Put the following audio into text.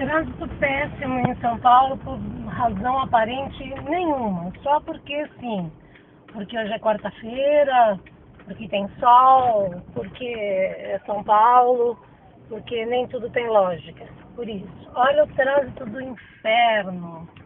Trânsito péssimo em São Paulo por razão aparente nenhuma. Só porque sim. Porque hoje é quarta-feira, porque tem sol, porque é São Paulo, porque nem tudo tem lógica. Por isso. Olha o trânsito do inferno.